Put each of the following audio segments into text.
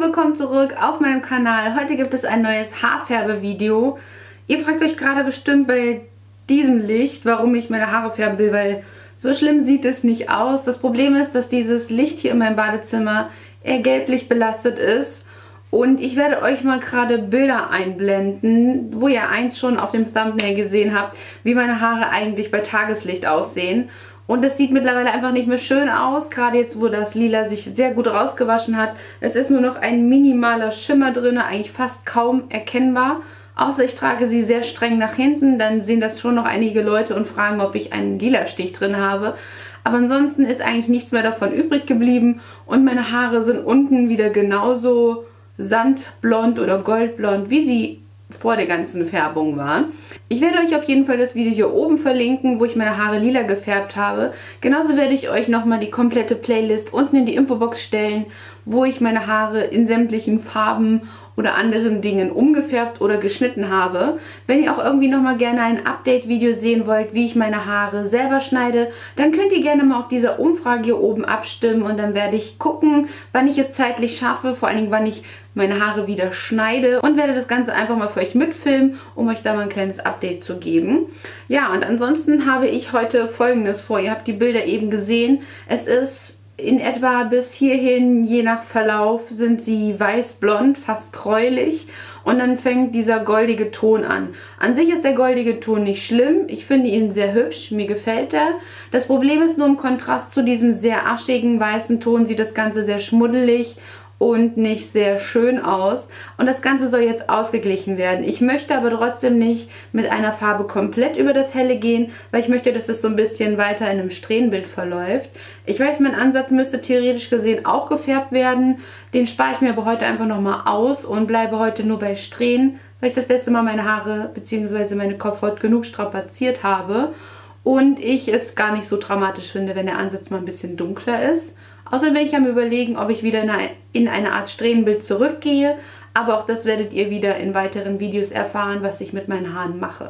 willkommen zurück auf meinem Kanal. Heute gibt es ein neues Haarfärbevideo. Ihr fragt euch gerade bestimmt bei diesem Licht, warum ich meine Haare färben will, weil so schlimm sieht es nicht aus. Das Problem ist, dass dieses Licht hier in meinem Badezimmer eher gelblich belastet ist. Und ich werde euch mal gerade Bilder einblenden, wo ihr eins schon auf dem Thumbnail gesehen habt, wie meine Haare eigentlich bei Tageslicht aussehen. Und es sieht mittlerweile einfach nicht mehr schön aus, gerade jetzt, wo das Lila sich sehr gut rausgewaschen hat. Es ist nur noch ein minimaler Schimmer drin, eigentlich fast kaum erkennbar. Außer ich trage sie sehr streng nach hinten, dann sehen das schon noch einige Leute und fragen, ob ich einen lila Stich drin habe. Aber ansonsten ist eigentlich nichts mehr davon übrig geblieben und meine Haare sind unten wieder genauso sandblond oder goldblond, wie sie vor der ganzen Färbung war. Ich werde euch auf jeden Fall das Video hier oben verlinken, wo ich meine Haare lila gefärbt habe. Genauso werde ich euch nochmal die komplette Playlist unten in die Infobox stellen, wo ich meine Haare in sämtlichen Farben oder anderen Dingen umgefärbt oder geschnitten habe. Wenn ihr auch irgendwie nochmal gerne ein Update-Video sehen wollt, wie ich meine Haare selber schneide, dann könnt ihr gerne mal auf dieser Umfrage hier oben abstimmen und dann werde ich gucken, wann ich es zeitlich schaffe, vor allen Dingen wann ich meine Haare wieder schneide und werde das Ganze einfach mal für euch mitfilmen, um euch da mal ein kleines Update zu geben. Ja, und ansonsten habe ich heute Folgendes vor. Ihr habt die Bilder eben gesehen. Es ist in etwa bis hierhin, je nach Verlauf, sind sie weiß-blond, fast gräulich und dann fängt dieser goldige Ton an. An sich ist der goldige Ton nicht schlimm, ich finde ihn sehr hübsch, mir gefällt er. Das Problem ist nur, im Kontrast zu diesem sehr aschigen weißen Ton sieht das Ganze sehr schmuddelig und nicht sehr schön aus. Und das Ganze soll jetzt ausgeglichen werden. Ich möchte aber trotzdem nicht mit einer Farbe komplett über das Helle gehen, weil ich möchte, dass es so ein bisschen weiter in einem Strähnenbild verläuft. Ich weiß, mein Ansatz müsste theoretisch gesehen auch gefärbt werden. Den spare ich mir aber heute einfach nochmal aus und bleibe heute nur bei Strähnen, weil ich das letzte Mal meine Haare bzw. meine Kopfhaut genug strapaziert habe. Und ich es gar nicht so dramatisch finde, wenn der Ansatz mal ein bisschen dunkler ist. Außerdem bin ich am Überlegen, ob ich wieder in eine Art Strähnenbild zurückgehe. Aber auch das werdet ihr wieder in weiteren Videos erfahren, was ich mit meinen Haaren mache.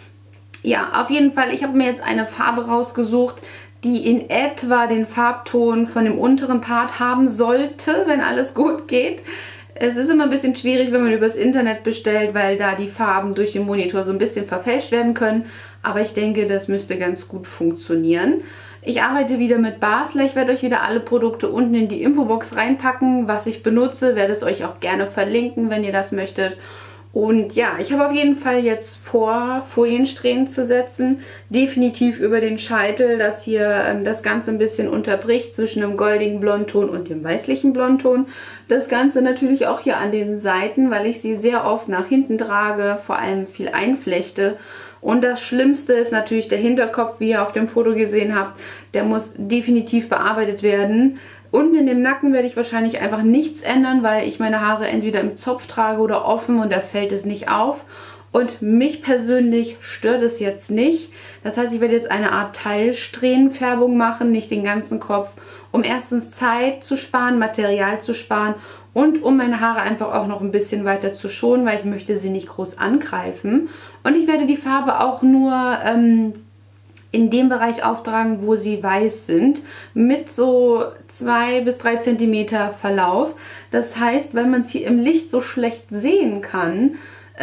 Ja, auf jeden Fall, ich habe mir jetzt eine Farbe rausgesucht, die in etwa den Farbton von dem unteren Part haben sollte, wenn alles gut geht. Es ist immer ein bisschen schwierig, wenn man übers Internet bestellt, weil da die Farben durch den Monitor so ein bisschen verfälscht werden können. Aber ich denke, das müsste ganz gut funktionieren. Ich arbeite wieder mit Basler. Ich werde euch wieder alle Produkte unten in die Infobox reinpacken, was ich benutze. Werde es euch auch gerne verlinken, wenn ihr das möchtet. Und ja, ich habe auf jeden Fall jetzt vor, Foliensträhnen zu setzen. Definitiv über den Scheitel, dass hier das Ganze ein bisschen unterbricht zwischen dem goldigen Blondton und dem weißlichen Blondton. Das Ganze natürlich auch hier an den Seiten, weil ich sie sehr oft nach hinten trage, vor allem viel einflechte. Und das Schlimmste ist natürlich der Hinterkopf, wie ihr auf dem Foto gesehen habt. Der muss definitiv bearbeitet werden. Unten in dem Nacken werde ich wahrscheinlich einfach nichts ändern, weil ich meine Haare entweder im Zopf trage oder offen und da fällt es nicht auf. Und mich persönlich stört es jetzt nicht. Das heißt, ich werde jetzt eine Art Teilsträhnenfärbung machen, nicht den ganzen Kopf, um erstens Zeit zu sparen, Material zu sparen und um meine Haare einfach auch noch ein bisschen weiter zu schonen, weil ich möchte sie nicht groß angreifen. Und ich werde die Farbe auch nur in dem Bereich auftragen, wo sie weiß sind, mit so 2 bis 3 cm Verlauf. Das heißt, wenn man es hier im Licht so schlecht sehen kann,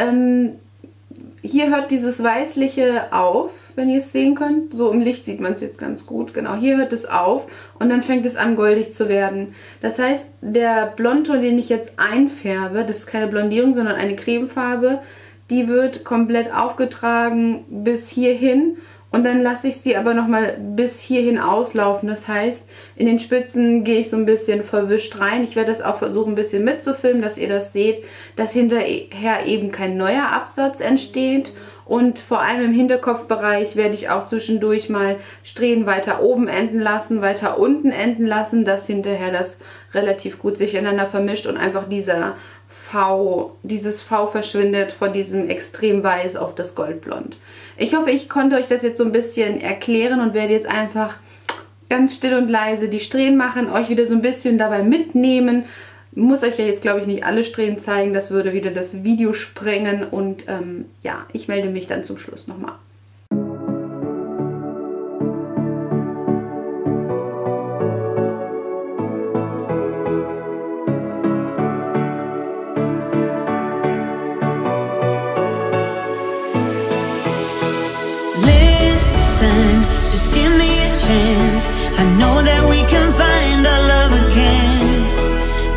hier hört dieses Weißliche auf, wenn ihr es sehen könnt. So im Licht sieht man es jetzt ganz gut. Genau, hier hört es auf und dann fängt es an goldig zu werden. Das heißt, der Blondton, den ich jetzt einfärbe, das ist keine Blondierung, sondern eine Cremefarbe, die wird komplett aufgetragen bis hierhin. Und dann lasse ich sie aber nochmal bis hierhin auslaufen. Das heißt, in den Spitzen gehe ich so ein bisschen verwischt rein. Ich werde das auch versuchen, ein bisschen mitzufilmen, dass ihr das seht, dass hinterher eben kein neuer Absatz entsteht. Und vor allem im Hinterkopfbereich werde ich auch zwischendurch mal Strähnen weiter oben enden lassen, weiter unten enden lassen, dass hinterher das relativ gut sich ineinander vermischt und einfach dieses V verschwindet von diesem extrem weiß auf das Goldblond. Ich hoffe, ich konnte euch das jetzt so ein bisschen erklären und werde jetzt einfach ganz still und leise die Strähnen machen, euch wieder so ein bisschen dabei mitnehmen. Muss euch ja jetzt, glaube ich, nicht alle Strähnen zeigen, das würde wieder das Video sprengen und ja, ich melde mich dann zum Schluss nochmal.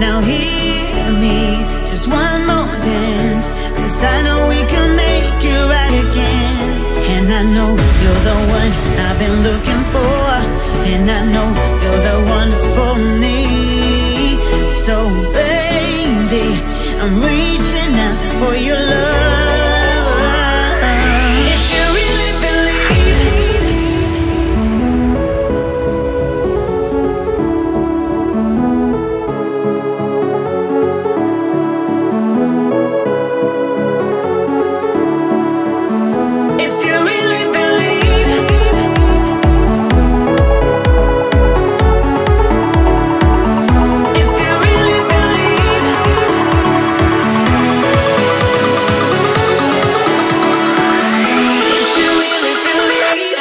Now hear me, just one more dance, 'cause I know we can make it right again. And I know you're the one I've been looking for, and I know you're the one for me. So baby, I'm reaching out for your love. If you really believe, if you really believe, if you really believe, if you really believe.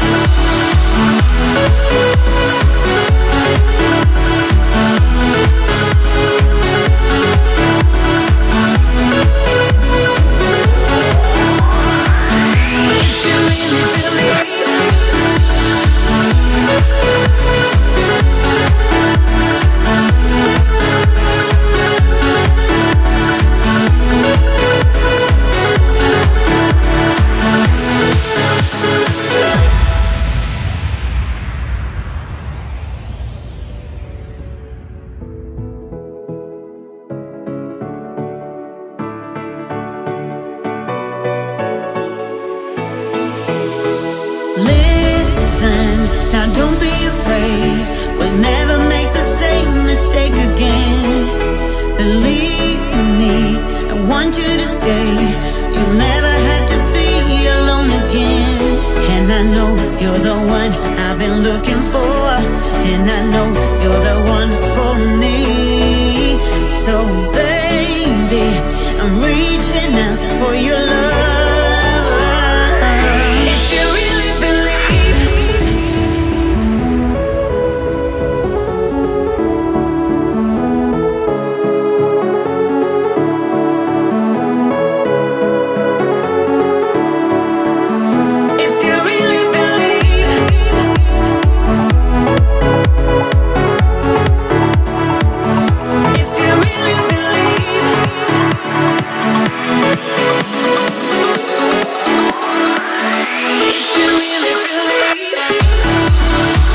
Listen, now don't be afraid. We'll never make the same mistake again. Believe me, I want you to stay. You'll never have to be alone again. And I know you're the one I've been looking for, and I know you're the one for me. So baby, I'm reaching out for your love. If you really believe, if you really believe, if you really believe, if you really believe.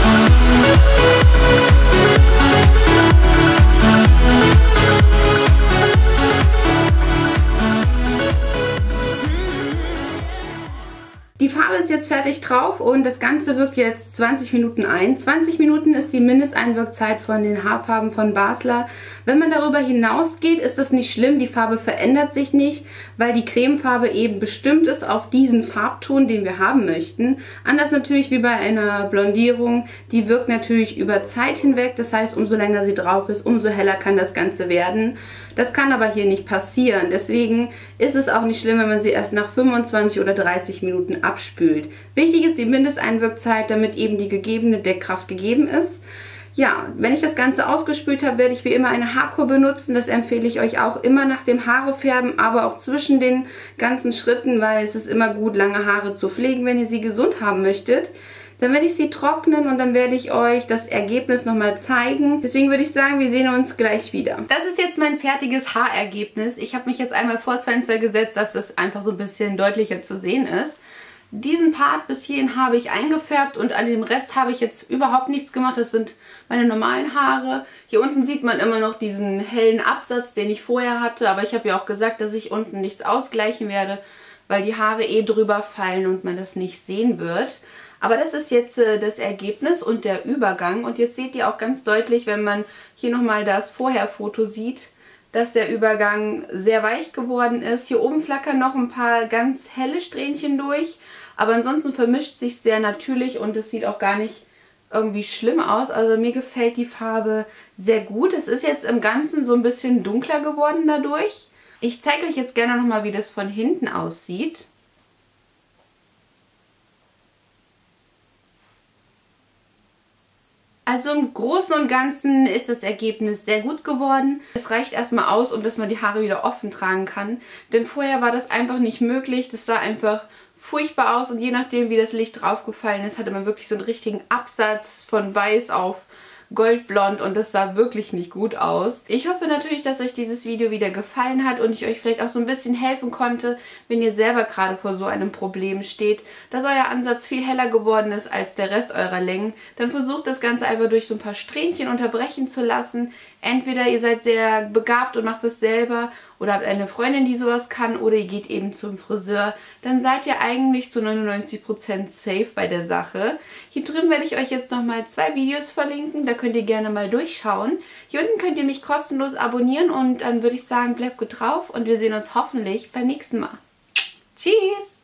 Die Farbe ist jetzt fertig drauf und das Ganze wirkt jetzt 20 Minuten ein. 20 Minuten ist die Mindesteinwirkzeit von den Haarfarben von Basler. Wenn man darüber hinausgeht, ist das nicht schlimm. Die Farbe verändert sich nicht, weil die Cremefarbe eben bestimmt ist auf diesen Farbton, den wir haben möchten. Anders natürlich wie bei einer Blondierung. Die wirkt natürlich über Zeit hinweg. Das heißt, umso länger sie drauf ist, umso heller kann das Ganze werden. Das kann aber hier nicht passieren. Deswegen ist es auch nicht schlimm, wenn man sie erst nach 25 oder 30 Minuten abspült. Wichtig ist die Mindesteinwirkzeit, damit eben die gegebene Deckkraft gegeben ist. Ja, wenn ich das Ganze ausgespült habe, werde ich wie immer eine Haarkur benutzen. Das empfehle ich euch auch immer nach dem Haarefärben, aber auch zwischen den ganzen Schritten, weil es ist immer gut, lange Haare zu pflegen, wenn ihr sie gesund haben möchtet. Dann werde ich sie trocknen und dann werde ich euch das Ergebnis nochmal zeigen. Deswegen würde ich sagen, wir sehen uns gleich wieder. Das ist jetzt mein fertiges Haarergebnis. Ich habe mich jetzt einmal vors Fenster gesetzt, dass das einfach so ein bisschen deutlicher zu sehen ist. Diesen Part bis hierhin habe ich eingefärbt und an dem Rest habe ich jetzt überhaupt nichts gemacht. Das sind meine normalen Haare. Hier unten sieht man immer noch diesen hellen Absatz, den ich vorher hatte. Aber ich habe ja auch gesagt, dass ich unten nichts ausgleichen werde, weil die Haare eh drüber fallen und man das nicht sehen wird. Aber das ist jetzt das Ergebnis und der Übergang. Und jetzt seht ihr auch ganz deutlich, wenn man hier nochmal das Vorher-Foto sieht, dass der Übergang sehr weich geworden ist. Hier oben flackern noch ein paar ganz helle Strähnchen durch. Aber ansonsten vermischt sich sehr natürlich und es sieht auch gar nicht irgendwie schlimm aus. Also mir gefällt die Farbe sehr gut. Es ist jetzt im Ganzen so ein bisschen dunkler geworden dadurch. Ich zeige euch jetzt gerne nochmal, wie das von hinten aussieht. Also im Großen und Ganzen ist das Ergebnis sehr gut geworden. Es reicht erstmal aus, um dass man die Haare wieder offen tragen kann. Denn vorher war das einfach nicht möglich. Das sah einfach furchtbar aus und je nachdem, wie das Licht draufgefallen ist, hatte man wirklich so einen richtigen Absatz von weiß auf goldblond und das sah wirklich nicht gut aus. Ich hoffe natürlich, dass euch dieses Video wieder gefallen hat und ich euch vielleicht auch so ein bisschen helfen konnte, wenn ihr selber gerade vor so einem Problem steht, dass euer Ansatz viel heller geworden ist als der Rest eurer Längen. Dann versucht das Ganze einfach durch so ein paar Strähnchen unterbrechen zu lassen. Entweder ihr seid sehr begabt und macht das selber oder habt eine Freundin, die sowas kann, oder ihr geht eben zum Friseur. Dann seid ihr eigentlich zu 99% safe bei der Sache. Hier drüben werde ich euch jetzt nochmal 2 Videos verlinken, da könnt ihr gerne mal durchschauen. Hier unten könnt ihr mich kostenlos abonnieren und dann würde ich sagen, bleibt gut drauf und wir sehen uns hoffentlich beim nächsten Mal. Tschüss!